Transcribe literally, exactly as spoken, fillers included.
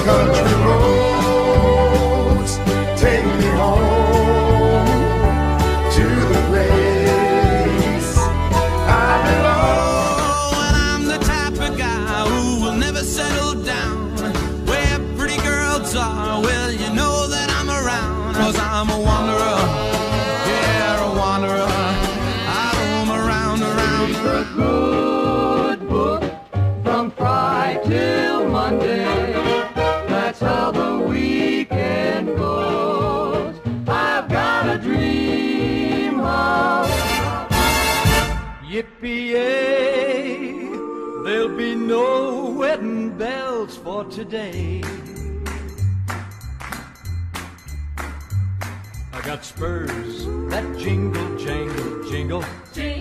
country roads take me home to the place I belong. Oh, and I'm the type of guy who will never settle down where pretty girls are. Well, you know that I'm around, 'cause I'm a wanderer. Yeah, a wanderer. I roam around, around. A good book from Friday till Monday. That's how the weekend goes. I've got a dream house. Yippee-yay, there'll be no wedding bells for today. I got spurs that jingle, jangle, jingle.